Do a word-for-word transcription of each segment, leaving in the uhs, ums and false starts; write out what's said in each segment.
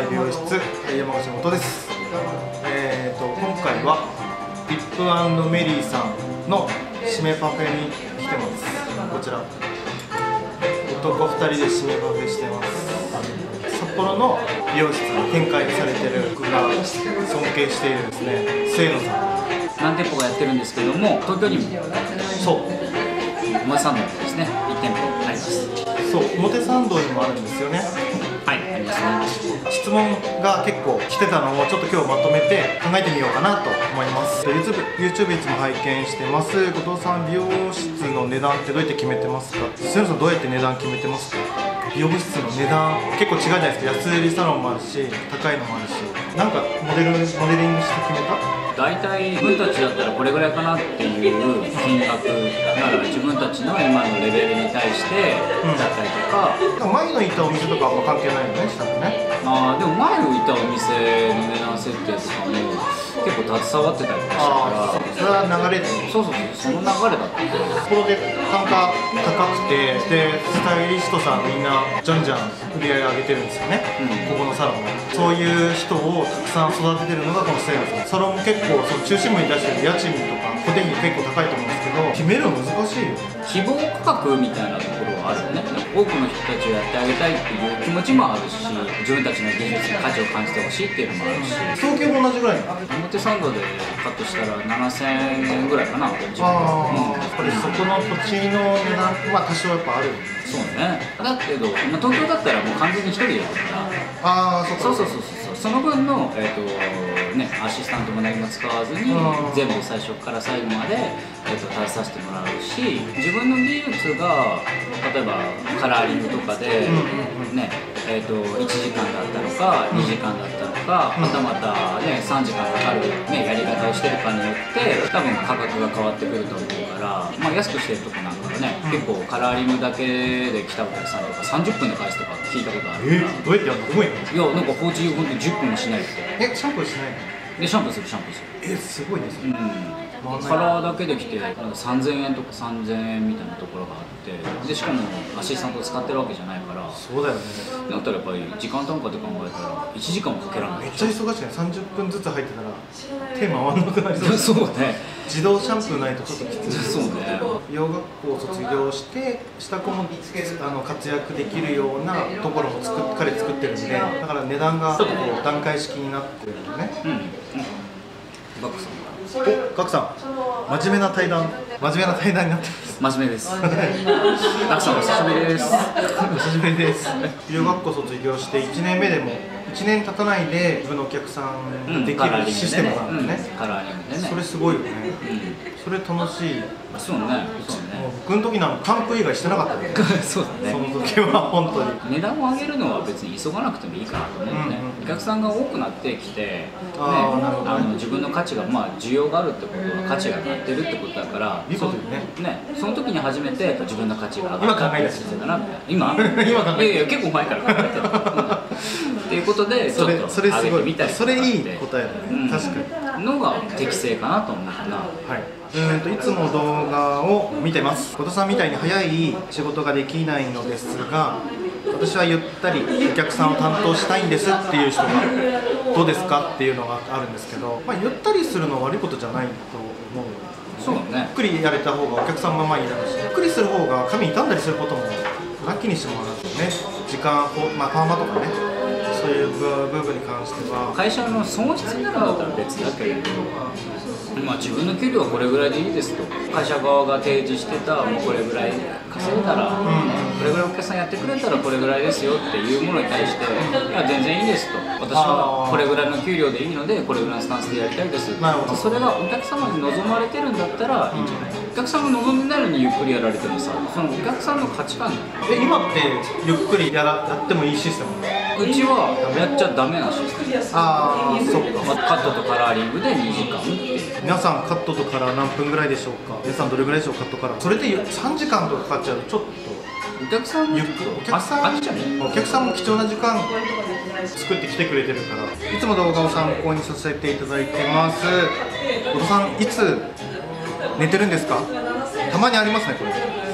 体美容室山口元です。えーと今回はリップ&メリーさんの締めパフェに来てます。こちら男ふたりで締めパフェしてます。札幌の美容室に展開されてる僕が尊敬しているですね、清野さん。 何店舗かやってるんですけども、東京にもそう表参道にですねいち店舗あります。 そう表参道にもあるんですよね。 はい、ありますね。 質問が結構来てたのをちょっと今日まとめて考えてみようかなと思います。 YouTube, YouTube いつも拝見してます。後藤さん、美容室の値段ってどうやって決めてますか？清野さんどうやって値段決めてますか？美容室の値段結構違うじゃないですか。安売りサロンもあるし高いのもあるし、なんかモデルモデリングして決めた？ 大体自分たちだったらこれぐらいかなっていう金額なら自分たちの今のレベルに対してだったりとか、 うん、前のいたお店とかは関係ないよね、したのね。 あでも前のいたお店の値段設定とかも結構携わってたりとかしたから、 それは流れで、 そうそうそう、その流れだったんで、 ここで単価高くて、でスタイリストさんみんなじゃんじゃん売り上げ上げてるんですよね、うん、ここのサロンは。そういう人をたくさん育ててるのがこの清野さん。サロンも結構その中心部に出してる家賃とか固定費結構高いと思うんですけど、決めるの難しいよ。 希望価格みたいなところはあるよね。多くの人たちをやってあげたいっていう気持ちもあるし、自分たちの技術に価値を感じてほしいっていうのもあるし。 東京も同じぐらいなの？ 表参道でカットしたらななせんえんぐらいかな。ああ、うん、やっぱりそこの土地の値段は多少やっぱある。 そうね。だけど、まあ、東京だったらもう完全に一人でやるから。 ああ、そうそうそうそうそう。その分の、えーとね、アシスタントも何も使わずに全部最初から最後まで、えー、と携わせてもらうし、自分の技術が例えばカラーリングとかで、ねえー、といちじかんだったのかにじかんだったのか、またまた、ね、さんじかんかかる、ね、やり方をしてるかによって多分価格が変わってくると思うから、まあ、安くしてるとこなんかはね、結構カラーリングだけで来たお客さんとかさんじゅっぷんで返すとか聞いたことあるから。 えー、どうやってやるの？すごいね。 いや、なんか放置ほんとじゅっぷんもしないって。 え、シャンプーしないの？ で、シャンプーする、シャンプーする。 え、すごいですね。 うん、カラーだけで来てさんぜんえんとかさんぜんえんみたいなところがあって、でしかもアシスタント使ってるわけじゃないから。 そうだよね。 だったらやっぱり時間単価で考えたらいちじかんもかけられない。 めっちゃ忙しいね。さんじゅっぷんずつ入ってたら手回んなくなりそうだ。 そうね。 自動シャンプーないとちょっときつい。 そうね。 美容学校を卒業して下子もあの活躍できるようなところも作っ彼作ってるんで、だから値段がちょっとこう段階式になってるよね。うん。うん。 ガクさん。 お、ガクさん。真面目な対談。真面目な対談になってます。 真面目です。ガクさんお久しぶりです。 お久しぶりです。美容学校卒業していちねんめでもいちねん経たないで自分のお客さんができるシステムなんでね。 カラーリングでね。 それすごいよね。それ楽しい。 そうね。そうね。 僕の時なんか還付以外してなかったね。 そうだね。 その時は本当に。 値段を上げるのは別に急がなくてもいいかなと思うね。お客さんが多くなってきて、ね、あの自分の価値が、まあ需要があるってことは価値が上がってるってことだから、 いいこと言うね。 ね、その時に初めて自分の価値が上がったってしてたな。今？ 今考えて。 いやいや結構前から考えてた。っていうことでちょっと上げてみたりとか。 それいい答えだね。確かに。 のが適正かなと思うな。はい。 うんといつも動画を見てます。後藤さんみたいに早い仕事ができないのですが、私はゆったりお客さんを担当したいんですっていう人がどうですかっていうのがあるんですけど、まあ、ゆったりするのは悪いことじゃないと思う。 そうね。 ゆっくりやれた方がお客さんもまあいいだろうし、ゆっくりする方が髪傷んだりすることもなきにしてもらうとね、時間、まあ、パーマとかね、そういう部分に関しては会社の損失になるんだったら別だけれど、まあ、自分の給料はこれぐらいでいいですと、会社側が提示してたもうこれぐらい稼いだら、うん、これぐらいお客さんやってくれたらこれぐらいですよっていうものに対して、いや全然いいですと、私はこれぐらいの給料でいいのでこれぐらいのスタンスでやりたいです。それがお客様に望まれてるんだったらいいんじゃない。お客さんが望んでないのにゆっくりやられてもさ、そのお客さんの価値観。 え、今ってゆっくりやらやってもいいシステム？ うちはやっちゃダメなシステム。 ああ、そっか。 カットとカラーリングでにじかん。 皆さんカットとカラー何分ぐらいでしょうか？皆さんどれぐらいでしょうカットカラー？それでさんじかんとかかかっちゃうとちょっとお客さんもゆっくり、お客さんお客さんも貴重な時間作ってきてくれてるから、いつも動画を参考にさせていただいてます。後藤さんいつ寝てるんですか？たまにありますねこれ。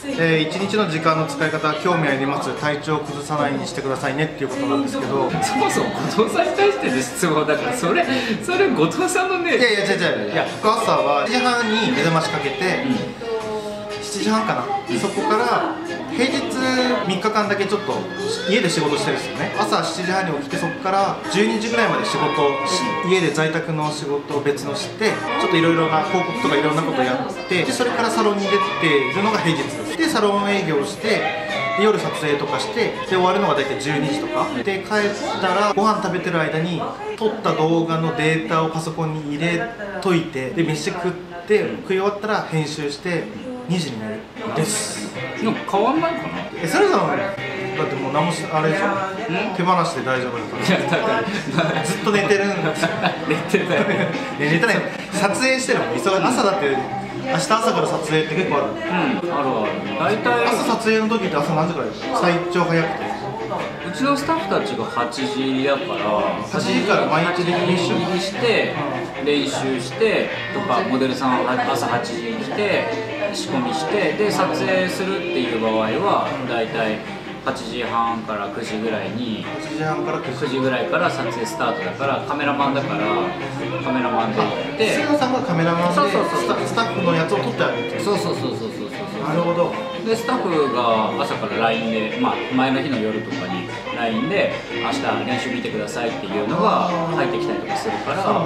えー、いちにちの時間の使い方は興味あります、体調を崩さないようにしてくださいねっていうことなんですけど、 そもそも後藤さんに対しての質問だから、それそれ後藤さんのね。 いやいや違う違う、いや僕朝はしちじはんに目覚ましかけて、うん、しちじはんかな、うん、そこから平日みっかかんだけちょっと家で仕事してるんですよね。朝しちじはんに起きて、そこからじゅうにじぐらいまで仕事、うん、家で在宅の仕事を別のして、ちょっといろいろな広告とかいろんなことやって、でそれからサロンに出ているのが平日です。でサロン営業して、で夜撮影とかして、で終わるのが大体じゅうにじとかで、帰ったらご飯食べてる間に撮った動画のデータをパソコンに入れといて、で飯食って食い終わったら編集してにじに寝るです。 でも変わんないかな。 え、サラさんはだってもう何もしあれでしょ、手放しで大丈夫だから。いやだからずっと寝てるんですよ。 寝てたよね。 寝てない、撮影してるもん。朝だって明日朝から撮影って結構ある。うん、 あるある。大体朝撮影の時って朝何時からですか？最長早くて。 うちのスタッフたちがはちじだから、はちじから毎日練習入りして練習してとか、モデルさんは朝はちじに来て仕込みして、で撮影するっていう場合は大体はちじはんからくじぐらいに、 はちじはんからくじくじぐらいから撮影スタートだから、カメラマンだからカメラマンで行って、 菅野さんがカメラマンでそうそうそうスタッフのやつを撮ってあげる。 そうそうそうそうそうそう。 なるほど。 でスタッフが朝から ライン で、まあ、前の日の夜とかに ライン で明日練習見てくださいっていうのが入ってきたりとかするから、うん、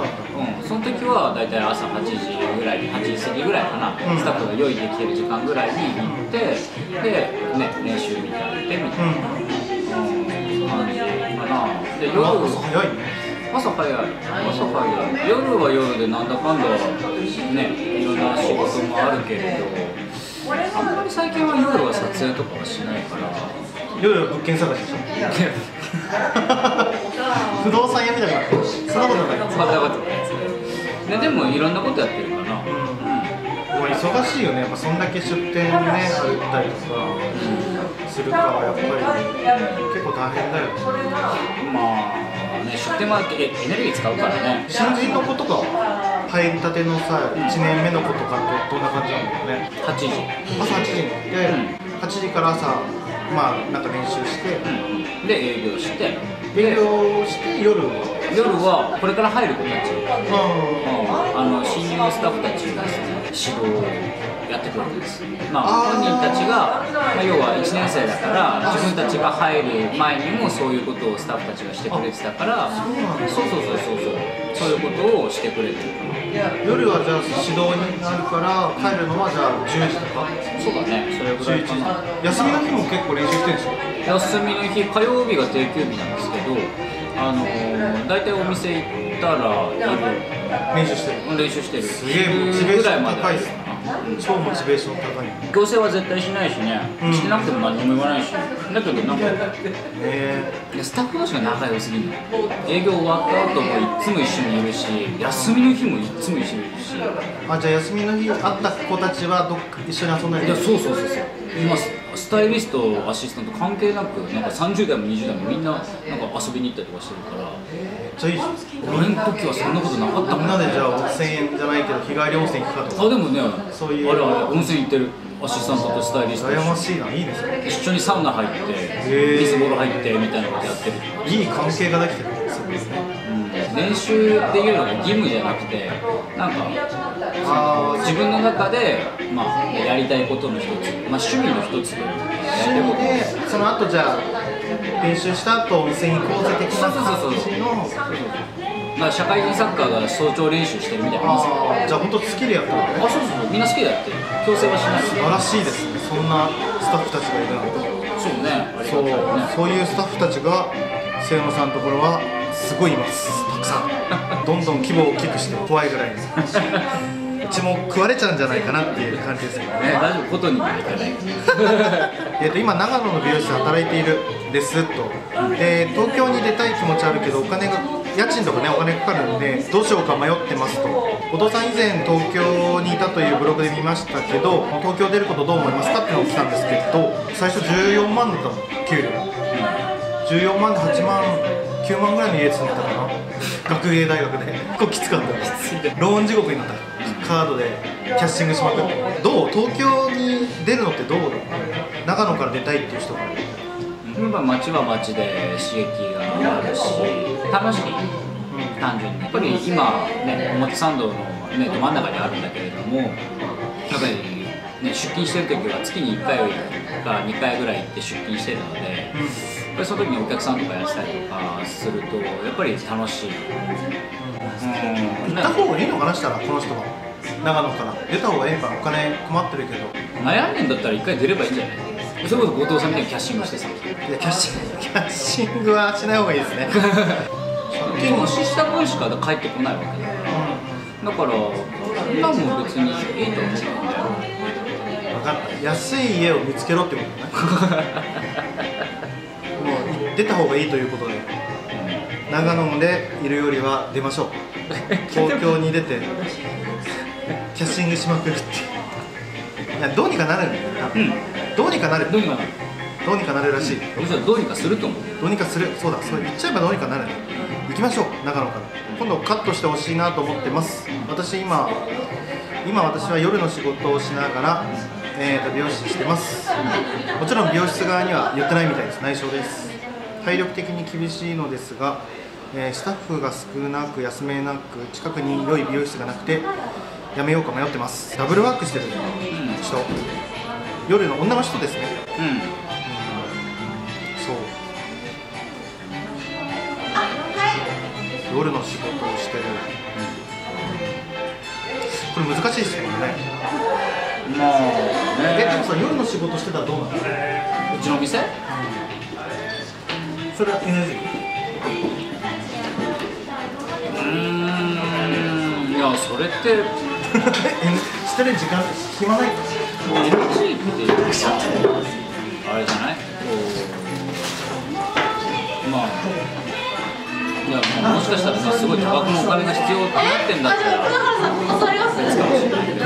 その時はだいたい朝はちじぐらいに、はちじ過ぎぐらいかな、うん、スタッフが用意できてる時間ぐらいに行って、で、ね、練習見てあげてみたいな、うんうん、感じかな。で夜朝早いね。 朝早い、朝早い。夜は夜でなんだかんだね、いろんな仕事もあるけれど、あんまり最近は夜は撮影とかはしないから。 夜は物件探しでしょ。不動産屋みたいな。そんなことない。 そんなことないですね。でもいろんなことやってるかな。うん。 うん、忙しいよね。やっぱそんだけ出店ね、あったりとかするからやっぱり結構大変だよね。 まあね、出店はエネルギー使うからね。 新人の子とか入りたてのさ、いちねんめの子とかってどんな感じなんだろうね。 はちじ。 朝はちじに行って、うん、はちじから朝まあなんか練習して、 うん、で営業して、 営業して夜は夜はこれから入る子たち、うん、 あの新入スタッフたちがですね、指導をやってくれてるんです。まあ本人たちが、まあ、要はいちねん生だから自分たちが入る前にもそういうことをスタッフたちがしてくれてたから、そうそうそうそうそうそういうことをしてくれてる。 夜はじゃあ指導になるから帰るのはじゃあじゅうじとか。 そうだね、それぐらいかな。 休みの日も結構練習してるんでしょ。 休みの日、火曜日が定休日なんですけど、あのー、大体お店行ったら練習してる。 練習してる。 すげえモチベーション高いですね。 超モチベーション高い。 強制は絶対しないしね、うん、してなくても何も言わないし、だけどなんか、 えー、スタッフ同士が仲良すぎるの。営業終わった後もいつも一緒にいるし、休みの日もいつも一緒にいるし。 あ、じゃあ休みの日会った子たちはどっか一緒に遊んだり。 いや、そうそうそうそう。今スタイリスト、アシスタント関係なく、なんかさんじゅう代もにじゅう代もみんななんか遊びに行ったりとかしてるから。 めっちゃいいじゃん。 俺の時はそんなことなかったもん。 みんなでじゃあ温泉じゃないけど日帰り温泉行くかとか。 あ、でもね、 そういうあれあれ温泉行ってるアシスタントとスタイリスト羨ましいな。いいですね。 一緒にサウナ入って水風呂入ってみたいなことやってる。 いい関係ができてる。そうですね。 うん、練習できるのが義務じゃなくて、なんかあ自分の中で、まあ、やりたいことの一つ、まあ、趣味の一つで趣味でその後じゃあ練習した後温泉行こうぜ的な感じの。 まあ社会人サッカーが早朝練習してるみたいな。 あ、じゃあ本当好きでやってるのね。 あ、そうそうそう、みんな好きでやってる。強制はしない。 素晴らしいですね。そんなスタッフたちがいるなんて。 そうね、ありそう、 がたいね。 そういうスタッフたちが清野さんのところはすごいいます。たくさん。どんどん規模を大きくして怖いぐらいに。うちも食われちゃうんじゃないかなっていう感じですけどね。 大丈夫、ことにはいかない。 えっと今長野の美容室で働いているですと。で東京に出たい気持ちあるけどお金が家賃とかねお金かかるんでどうしようか迷ってますと。後藤さん以前東京にいたというブログで見ましたけど東京出ることどう思いますかってのを来たんですけど最初じゅうよんまんだったの給料。じゅうよんまんではちまんきゅうまんぐらいの家住んでたかな。学芸大学で結構きつかったです。ローン地獄になった。カードでキャッシングしまくって。どう東京に出るのってどうだ。長野から出たいっていう人がやっぱ街は街で刺激があるし楽しい、単純にやっぱり今ね表参道のねど真ん中にあるんだけれども、やっぱりね出勤してる時は月にいっかいかにかいぐらい行って出勤してるので、うん、やっぱりその時にお客さんとかやってたりとかするとやっぱり楽しい。 うん、行った方がいいのかなしたらこの人は長野から出た方がいいからお金困ってるけど悩んでんだったらいっかい出ればいいんじゃない。それこそ後藤さんみたいにキャッシングしてさ。いやキャッシングキャッシングはしない方がいいですね。 投資した分しか返ってこないわけだから、うん、だから今も別にいいと思うんだよ。 分かった。安い家を見つけろってことね。もう出た方がいいということで、うん、長野でいるよりは出ましょう。東京に出てキャッシングしまくるっていやどうにかなるんだよ、うん、どうにかなるどうにかなるどうにかなるらしい、うん、 僕はどうにかすると思う。 どうにかする。そうだ、それ言っちゃえばどうにかなる。行きましょう長野から。今度カットしてほしいなと思ってます。私今今私は夜の仕事をしながら、えー、と美容師してます。もちろん美容室側には言ってないみたいです。内緒です。体力的に厳しいのですが、えー、スタッフが少なく休めなく近くに良い美容室がなくてやめようか迷ってます。ダブルワークしてる人、うん、夜の女の人ですね。うん、うん、そう夜の仕事をしてる、うん、これ難しいですよね。まあね。え、でもさ夜の仕事してたらどうなの？うちの店？うん、 それは エヌジー？ うーん、いやそれってしてる時間暇ないかエヌジー っていうかあれじゃない？こうまあいやもしかしたらさすごい多額のお金が必要になってんだったら別かもしれないけど、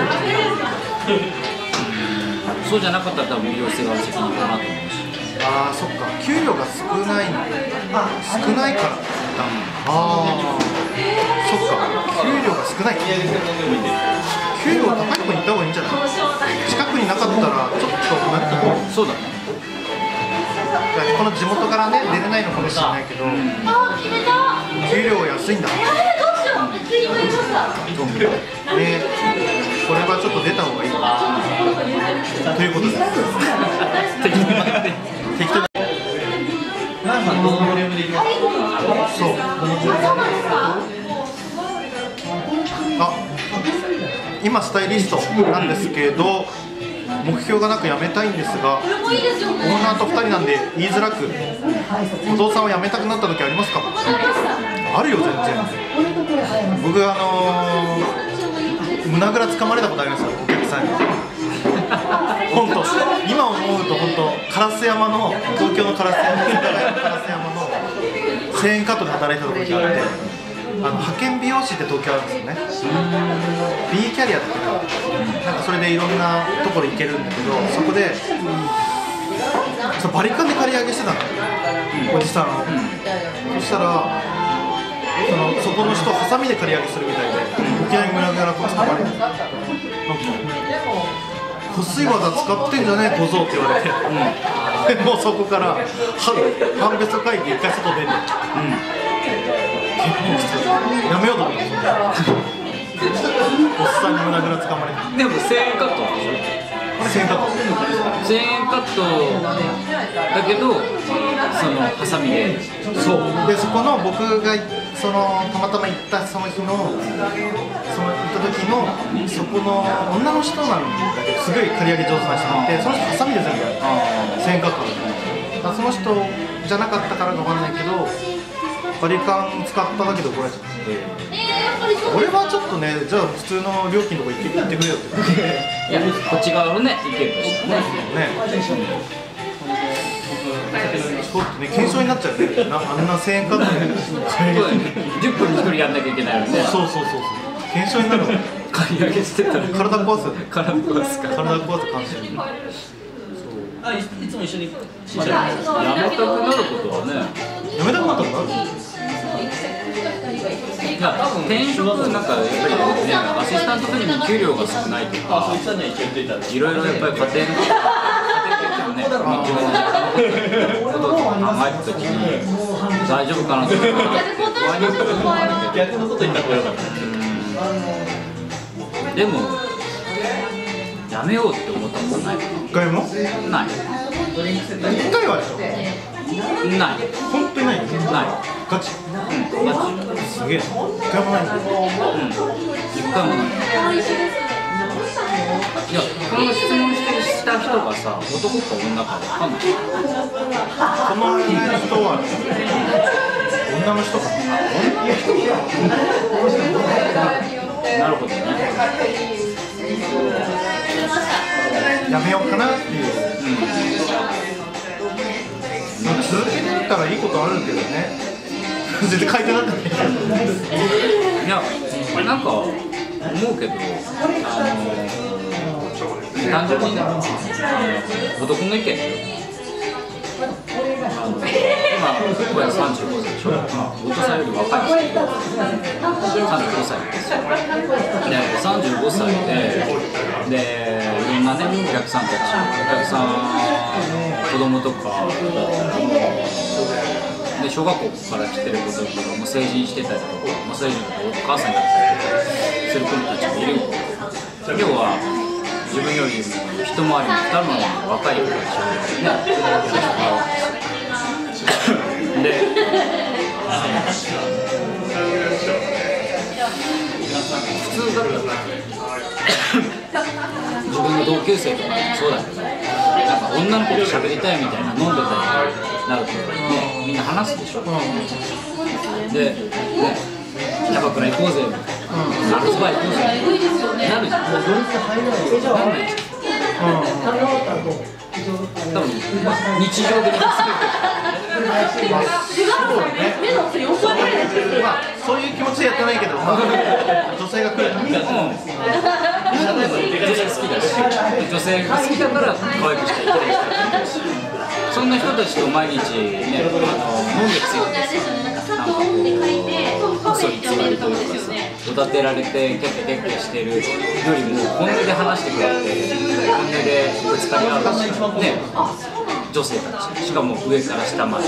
そうじゃなかったら多分美容室側の責任かなと思うし。 ああそっか、給料が少ない少ないから。ああそっか、給料が少ない。給料高いところに行った方がいいんじゃない？近くになかったらちょっとなんかそうだね。 この地元からね出れないのかもしれないけど、うん、給料は安いんだ。ね、これはちょっと出た方がいいということです。適当適当に。そう。あ、今スタイリストなんですけど目標がなく辞めたいんですが、オーナーとふたりなんで言いづらく、お父さんは辞めたくなった時ありますか？あるよ、全然。僕あのー、胸ぐらつかまれたことありますよ、お客さんに。本当、今思うと本当、烏山の東京の烏山の世田谷の烏山のせんえんカットで働いてた時があって、あの派遣美容師って東京あるんですよね。B キャリアだったかなんかそれでいろんなところ行けるんだけど、そこでバリカンで刈り上げしてたの、おじさんを。そしたらそのそこの人をハサミで刈り上げするみたいで、いきなり胸ぐらこつかまれて、なんかこすい技使ってんじゃねえ小僧って言われて、うん、もうそこから判別会議一回外出る。うんやめようと思って、おっさんに胸ぐらつかまれて。 でもせんえんカットでしょ。 これせんえんカットせんえんカットだけど、そのハサミで。 そうで、そこの僕がそのたまたま行ったその日のその行った時のそこの女の人なんだけど、すごい刈り上げ上手な人がいて、その人ハサミで全部やるせんえんカットだから、その人じゃなかったからかわかんないけどバリカン使っただけで怒られちゃって、俺はちょっとね、じゃあ普通の料金のとこ行ってくれよっていや、こっち側のね、意見としてねねちょっとね、検証になっちゃうね、なあんなせんえんカットでじゅっぷんにひとりやんなきゃいけないので、 そうそうそうそう、検証になるわ刈り上げしてたら体壊すよね、 体壊すか体壊す感じあ、いつも一緒にやめたくなることはね、 やめたくなったことある？ や転職なんかやっぱりねアシスタントとにも給料が少ないとかいろいろやっぱり家庭の家庭的にもね自分のことを考えたときに大丈夫かなとか不安になることもあるけど逆のこと言った方がよかった。 でもやめようって思ったことない。 一回も？ ない。 一回はでしょ？ ない。 本当にない？ない。ガチ？ うん。ガチ。 すげえ。一回もないんだ。 うん。一回もない。いや、この質問してした人がさ、男か女かわかんない。 この人は女の人かな。女の人か。 なるほどね。 やめようかなっていう。 うん。 続けてたらいいことあるけどね。全然書いてなかったね。 いや、なんか思うけど、あの単純にね、あの男の意見。あの今、僕はさんじゅうごさいでしょ。まあ、お父さんより若いんですけど、さんじゅうごさいですよ。で、さんじゅうごさいで、で、いろんなね、お客さんたち、お客さん、子供とか、で小学校から来てる子とかもう成人してたりとか、もう成人のお母さんだったりとかする子たちもいるんで、要は自分よりも一回りも二回りも若い子たちをね、やらせてもらうんですよ。で、普通だったら自分の同級生とかもそうだけど、なんか女の子と喋りたいみたいな飲んでたりなるとね、みんな話すでしょ。で、ね、キャバクラ行こうぜみたいな、ガールズバー行こうぜみたいななるじゃん。なんないじゃん。多分日常的にまあそういう気持ちでやってないけど、まあ、女性が来ると、うん、女性好きだし、女性が好きだから可愛くしたい、綺麗にしたいし、そんな人たちと毎日ね、あの飲んでるせいでなんかこう嘘偽りというかさ、おだてられてケッケケッケしてるよりも本音で話してくれて、本音でぶつかり合うね、女性たち、しかも上から下まで。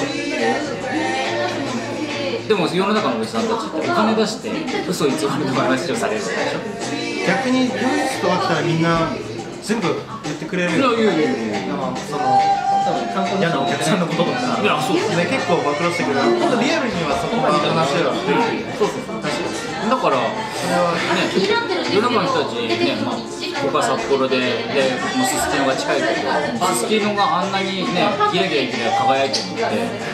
でも世の中のおじさんたちってお金出して嘘偽りの話をされるでしょ。 逆に美容室とか来たらみんな全部言ってくれる。 いやいやいやいや、 その嫌なお客さんのこととか、 いやそうですね、結構暴露してくれる。本当リアルにはそこまで話は、うん、 そうそうそう、確かに。だからそれはね、世の中の人たちね、まあ僕は札幌で、でもうすすきのが近いけど、すすきのがあんなにね、ギラギラギラ輝いてるのって。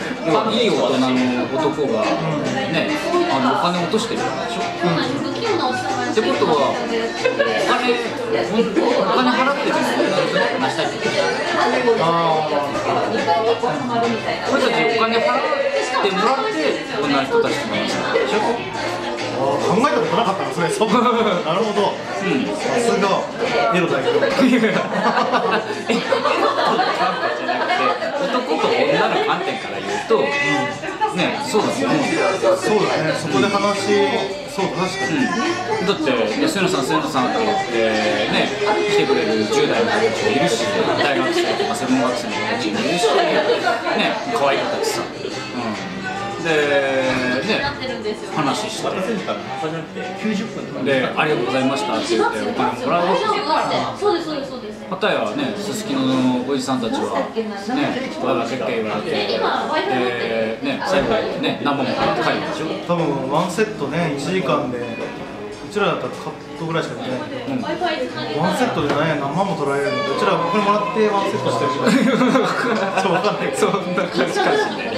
要はいい大人の男がね、あのお金落としてるわけでしょ。うん、ってことは、お金、お金払ってるのに話したいってこと。あ俺たちお金払ってもらって女の人たちと話したいでしょ。 考えたことなかったな、それ。そなるほど。うん、さすがエロ代表。 エロの観点じゃなくて、男と女の観点から言うと、うん、ね、そうだね。 そうだね。そこで話、そう確かに。 うん、だって末野さん末野さんって言ってね、来てくれるじゅう代の子たちもいるし、大学生とか専門学生の子たちもいるし、ね、可愛い子たちさ。うんで、ね、話してで、ありがとうございましたって言ってお金もらうわけですよ。かたやね、すすきののおじさんたちはね、わが結果言われて、で、ね、最後にね、何本も買って帰るでしょ。 多分ワンセットね、いちじかんで、うちらだったらカットぐらいしかできないけど、うん、ワンセットで何や何万も取られるので、うちらこれもらってワンセットしてるみたいな。そう分かんないけど、 そんな感じかもしれない。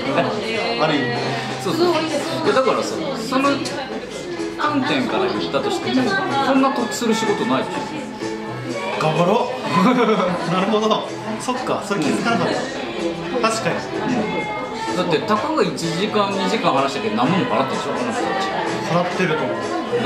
ある意味そうそう。だからさ、その観点から言ったとしても、こんな得する仕事ないでしょ。 頑張ろう。なるほど。そっか、それ気づかなかった。確かに。 うん、だってたかがいちじかんにじかん話したけど何万も払ってるでしょ、この人たち。 払ってると思う。 でも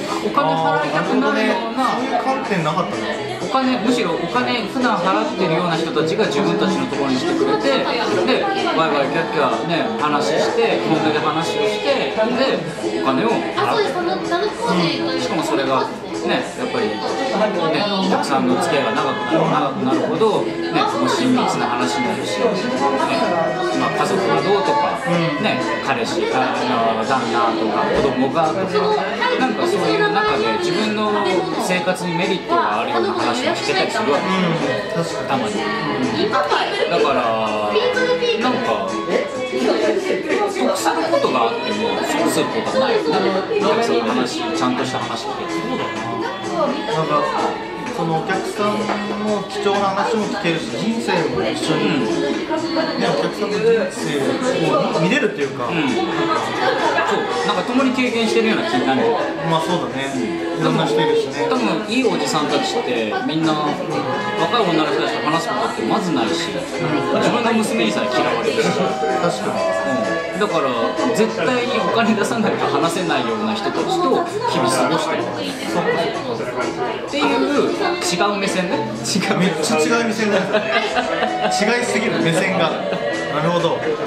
お金払いたくなるような、 そういう観点なかったな。 お金、むしろお金普段払ってるような人たちが自分たちのところに来てくれて、でワイワイキャッキャね話して本音で話をして、でお金を払って、うん、しかもそれがね、やっぱり、ね、お客さんの付き合いが長くなる長くなるほど、ね、もう親密な話になるし、ね、まあ、家族がどうとか、ね、彼氏あの旦那とか子供がとか、なんかそういう中で自分の生活にメリットがあるような話をしてたりするわけですよ、うん、たまに、うん、だからなんか得することがあっても損することはないよね。お客さんの話、ちゃんとした話聞けて、そうだな。 なんかそのお客さんの貴重な話も聞けるし、人生も一緒に、うんね、お客さんの人生を見れるっていうか、うん、 そうなんか共に経験してるような気になる。 まあそうだね、いろんな人いるしね。 多分いいおじさんたちってみんな若い女の人たちと話すことってまずないし、自分の娘にさえ嫌われるし、確かに、 うん、だから絶対にお金出さないと話せないような人たちと日々過ごしてるわけっていう違う目線ね。違うめっちゃ違う目線だよ違いすぎる目線が。なるほど、そうか。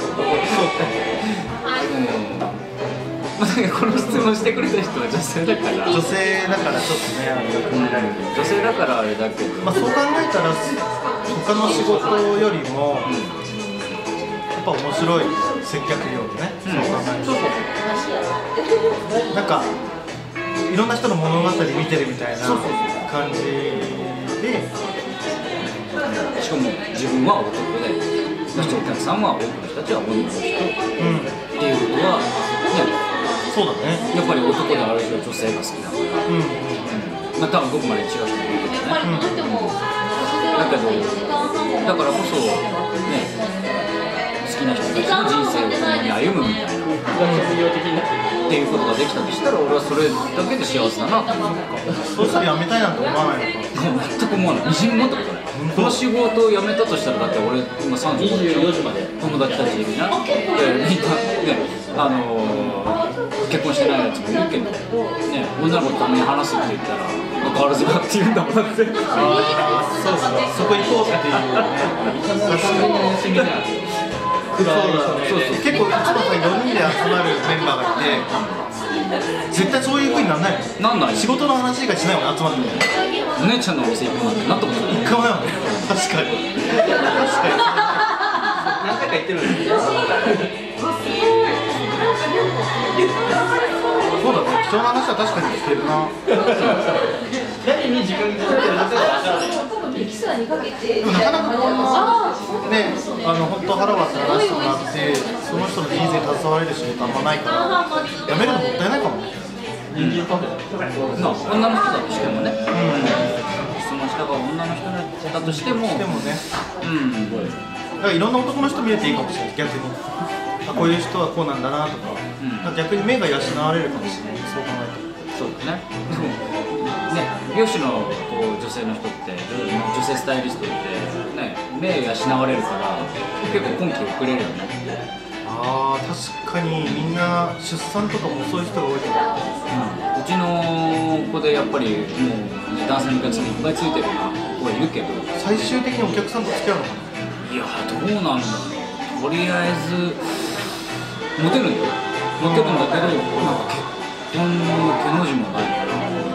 まあ、この質問してくれた人は女性だから女性だからちょっとね、 うん、女性だからあれだけど、 まあ、そう考えたら他の仕事よりも、うん、やっぱ面白い接客業ね、うん、そう考えると、うん、なんかいろんな人の物語見てるみたいな感じで、 しかも自分は男で、そしてお客さんは多くの人たちは女の人、うん、っていうことはね、 そうだね、 やっぱり男である人は女性が好きだから、うんうん、まあ多分どこまで違う人もいるけどね、うん、だけどだからこそね、好きな人たちの人生を共に歩むみたいな、うん、っていうことができたとしたら、俺はそれだけで幸せだなと思う。 そうしたらやめたいなんて思わないのか。 全く思わない。みじんも思ったことない。この仕事を辞めたとしたら、だって俺今さんじゅうごでしょ、友達たちいるじゃん。でみんなね、あのー、結婚してないやつもいるけど、ね、女の子とたまに話すって言ったらガールズバーって言うんだもんって。 ああ、そうそう、そこ行こうっていうね。確かに。そうそうそう、結構いつもさよにんで集まるメンバーがいて、絶対そういう風にならないの。 なんない。 仕事の話がしないもん、集まってる。 お姉ちゃんのお店行くなんてなったことない。 一回もないもんね。確かに。確かに。 何回か行ってるんですよ。 そうだね、貴重な話は確かに聞けるな。 何に時間がかかってるのかわからない。 でもなかなかこんなね、あの本当腹割って話してもらって、その人の人生に携われる仕事あんまないから、やめるのもったいないかもね。 うん、まあ女の人だとしてもね、うん、その人が女の人だとしても、 してもね、 うん、 だからいろんな男の人見れていいかもしれない、逆に。あ、こういう人はこうなんだなとか、うん、逆に目が養われるかもしれない、そう考えて。 そうだね。でもね、美容師のこう女性の人って、女性スタイリストってね、目養われるから結構今期遅れるよね。 ああ、確かにみんな出産とかも遅い人が多いと思う。 うん、うちの子でやっぱりもう、ね、男性のお客さんいっぱいついてるような子がいるけど、 最終的にお客さんと付き合うのかな。 いやどうなんだろう。とりあえずモテるんだよ。モテるんだけど、なんか結婚の毛の字もないから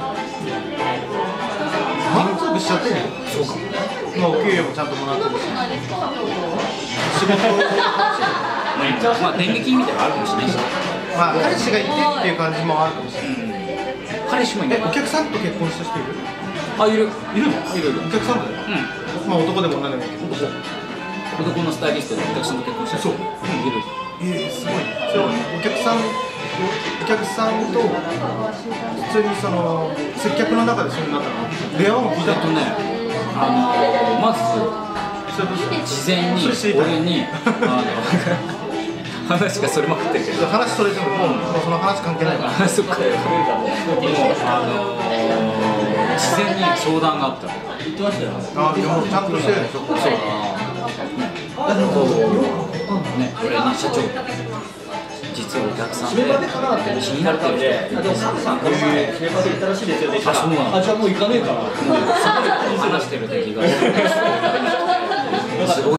満足しちゃってる。 そうかも。 まあお給料もちゃんともらってるし、仕事をまあ電撃みたいなのあるかもしれないし、 まあ彼氏がいてっていう感じもあるかもしれない。うん、 彼氏もいない。 お客さんと結婚した人いる？ あ、いる。 いるの？ いるいる。 お客さんとだよ。うん。まあ男でも女でもいいけど。 男のスタイリストでお客さんと結婚した人。そう。うん、いる。 えー、すごいね。そう、お客さん、お客さんと普通にその接客の中でそういうのになったの？出会うの聞いたとね、あのまず事前に俺にあの話がそれまくってるけど、 話それでももうその話関係ないから。 そっか。もうあの事前に相談があったの。 言ってましたよ。 あ、でもちゃんとしてるでしょ。そうだな。 ね、俺に社長実はお客さんで締めパフェかなって気になってる人がいて、 でもサムさんこういう締めパフェ行ったらしいですよね。 あ、そうなの。 あ、じゃあもう行かねえから。 話してる時がすごい